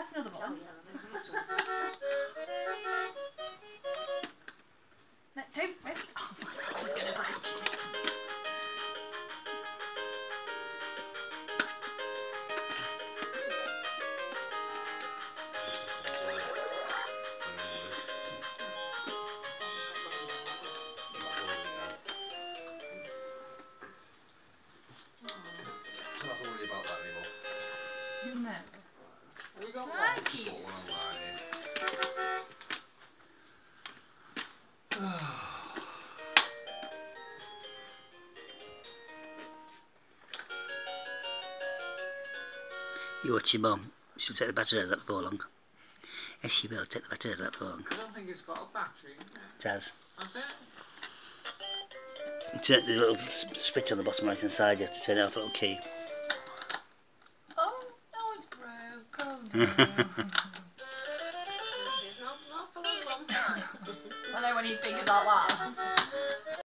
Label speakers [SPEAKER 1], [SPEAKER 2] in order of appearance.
[SPEAKER 1] That's another one.
[SPEAKER 2] Oh yeah, there's a little.
[SPEAKER 1] No, don't break it. Oh my god, it's going to break it.
[SPEAKER 3] I'm not worried about that anymore.
[SPEAKER 1] No.
[SPEAKER 2] Have we got one?
[SPEAKER 1] Thank you.
[SPEAKER 3] Put one online in.
[SPEAKER 4] You watch your mum. She'll take the battery out of that before long. Yes, she will take the battery out of that before long.
[SPEAKER 2] I don't think it's got a battery.
[SPEAKER 4] It has.
[SPEAKER 2] Has it?
[SPEAKER 4] There's a little switch on the bottom right hand side. You have to turn it off a little key.
[SPEAKER 1] Oh, no, it's broke. Oh, no.
[SPEAKER 2] It's not for a long time.
[SPEAKER 1] I know when he figures out that.